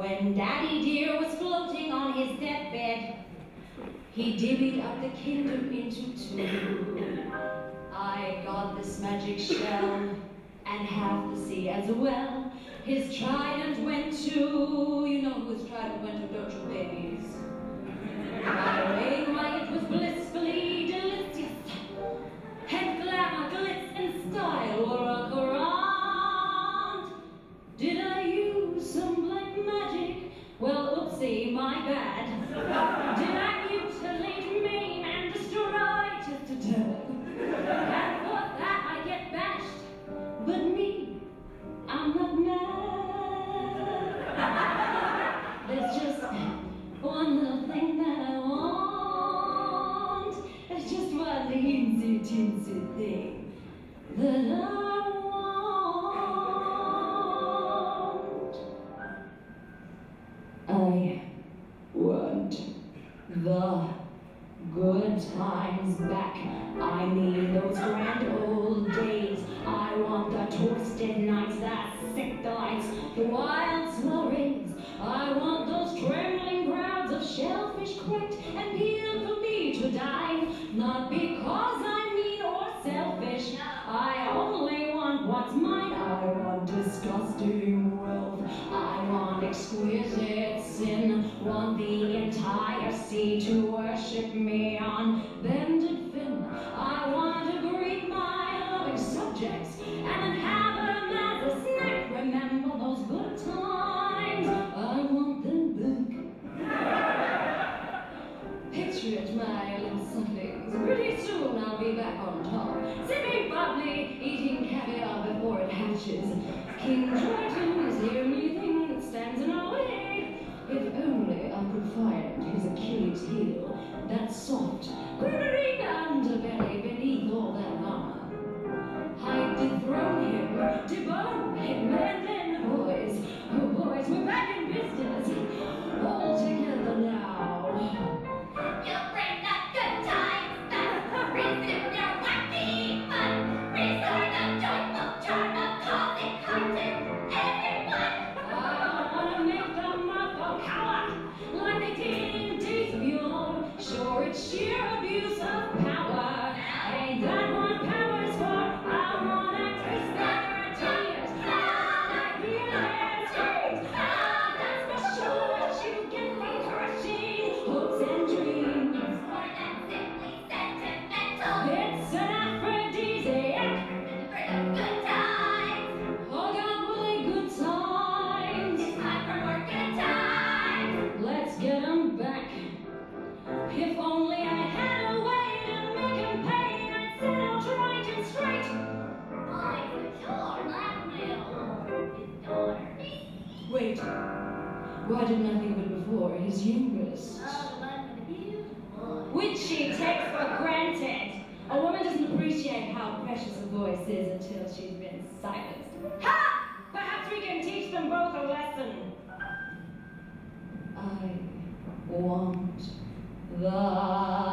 When Daddy dear was floating on his deathbed, he divvied up the kingdom into two. I got this magic shell and half the sea as well. His trident went to, you know who his trident went to, don't you, babies? My reign, why it was blissfully delicious. Head glamour, glitz, and style were a courant. Did I use some black magic? Well, oopsie, my bad. Did I mutilate, maim, and destroy just to death? And for that I get bashed, but me, I'm not mad. There's just one little thing that I want. There's just one teensy, teensy thing that I want. I want the good times back. I mean those grand old days. I want the twisted nights, the sick delights, the wild flurries. I want those trembling crowds of shellfish cracked and peeled for me to die. Not because I'm mean or selfish, I only want what's mine. I want disgusting wealth, I want exquisite sin, want the entire sea to worship me on bended fin. I want to greet my loving subjects and have them as a snack. Remember those good times, I want them back. Picture it, my little sucklings, pretty soon I'll be back on top, sipping bubbly, eating caviar before it hatches. King Triton is the only thing that stands in our way. If only I could find his Achilles heel, that soft, quivering underbelly beneath all that armor. I'd dethrone him, debone him, and then the boys, oh boys, we're back in business, all together now. You bring the good times back, resume your wacky fun, restore the joyful charm of causing harm to everyone. I wanna make them up a cower, like they did in the days of yore. Sure, it's sheer abuse of power. Ain't that what power's for? I wanna taste their tears. I wanna hear their screams. That's for sure. You get me crushing hopes and dreams. It's more than simply sentimental. It's an aphrodisiac. For the good times, Oh God, will they good times? it's time for more good times. Let's get 'em back. If only I had a way to make him pay, I'd set out right and straight. Why, for sure, blackmail his daughter. Wait, why didn't I think of it before? His youngest. Oh, but the beautiful. Which she takes for granted. A woman doesn't appreciate how precious a voice is until she's been silenced. Ha! Perhaps we can teach them both a lesson. I want the